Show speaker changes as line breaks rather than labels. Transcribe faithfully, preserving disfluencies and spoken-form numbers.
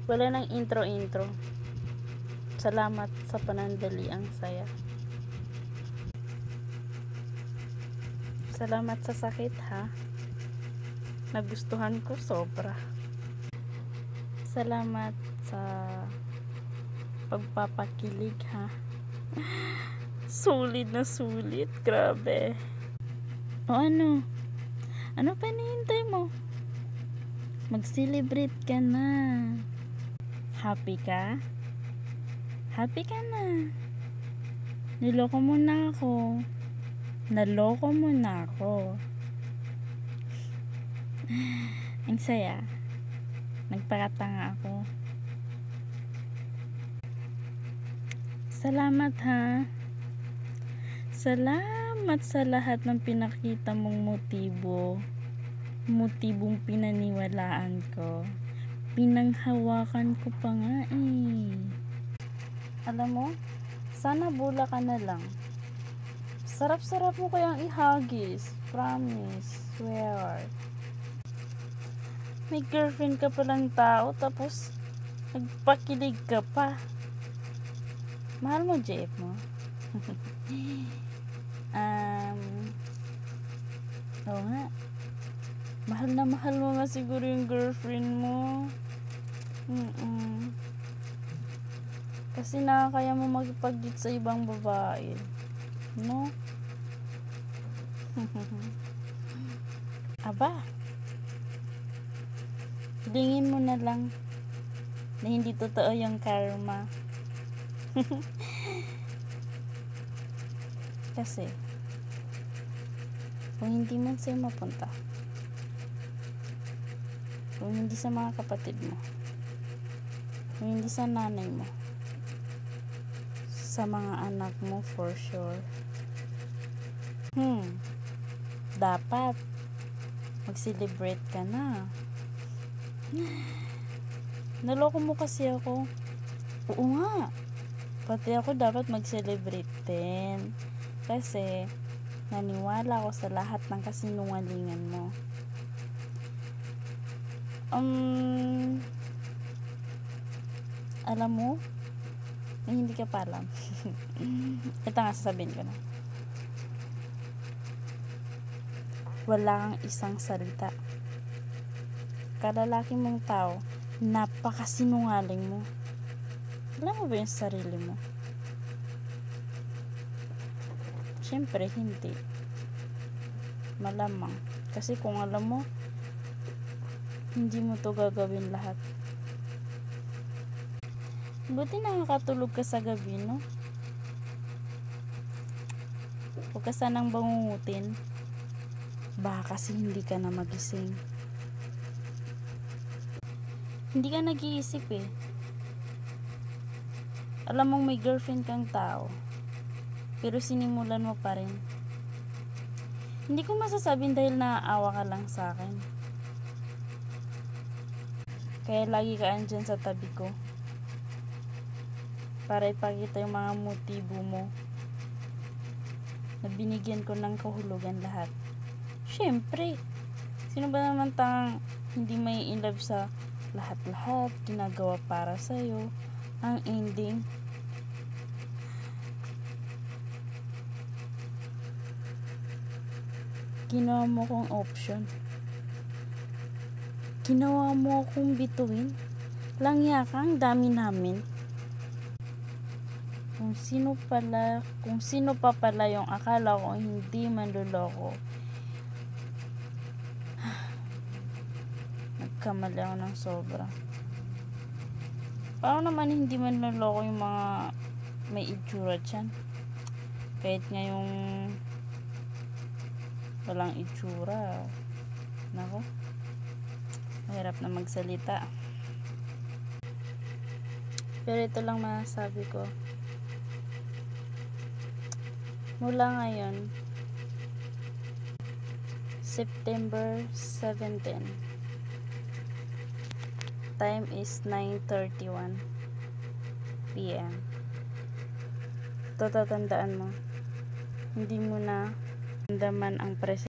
Wala nang intro-intro. Salamat sa panandali ang saya. Salamat sa sakit ha. Nagustuhan ko sobra. Salamat sa pagpapakilig ha. Sulit na sulit. Grabe. O ano? Ano pa hinihintay mo? Mag-celebrate ka na. Happy ka? Happy ka na. Niloko mo na ako. Naloko mo na ako. Ang saya. Nagpakatanga ako. Salamat ha. Salamat sa lahat ng pinakita mong motibo. Motibong pinaniwalaan ko. Pinanghawakan ko pa nga eh. Alam mo, sana bula ka na lang. Sarap-sarap mo kayang ihagis. Promise. Swear. May girlfriend ka palang tao, tapos nagpakilig ka pa. Mahal mo J F mo? um, oo nga. Mahal na mahal mo nga siguro yung girlfriend mo. Mm-mm. Kasi nakakaya mo magpag-date sa ibang babae. No? Aba. Hilingin mo na lang na hindi totoo yung karma. Kasi kung hindi man sa'yo mapunta, kung hindi sa mga kapatid mo, kung hindi sa nanay mo, sa mga anak mo for sure, hmm dapat mag-celebrate ka na. Naloko mo kasi ako. Oo nga, pati ako dapat mag-celebrate din. Kasi naniwala ako sa lahat ng kasinungalingan mo. Um, alam mo, na hindi ka pa alam. Ito nga, sasabihin ko na. Wala kang isang salita. Kalalaki mong tao, napakasinungaling mo. Alam mo ba yung sarili mo? Siyempre, hindi. Malamang. Kasi kung alam mo, hindi mo to gagawin lahat. Buti nakakatulog ka sa gabi, no? Huwag ka sanang bangungutin. Baka kasi hindi ka na magising. Hindi ka nag-iisip eh. Alam mong may girlfriend kang tao, pero sinimulan mo pa rin. Hindi ko masasabing dahil naaawa ka lang sa akin. Kaya lagi ka andyan sa tabi ko para ipakita yung mga motibo mo na binigyan ko ng kahulugan lahat. Siyempre, sino ba naman tangang hindi may in love sa lahat-lahat ginagawa para sa'yo? Ang ending, ginawa mo kong option. Ginawa mo akong bituin. Langya ka, ang dami namin. Kung sino pala, kung sino pa pala yung akala ko hindi manluloko. Nagkamali ako ng sobra. Paano naman hindi manluloko yung mga may itsura dyan? Kahit ngayong walang itsura. Nako, mahirap na magsalita. Pero ito lang masasabi ko. Mula ngayon, September seventeenth, time is nine thirty-one p m Ito tatandaan mo, hindi mo na andaman ang presensya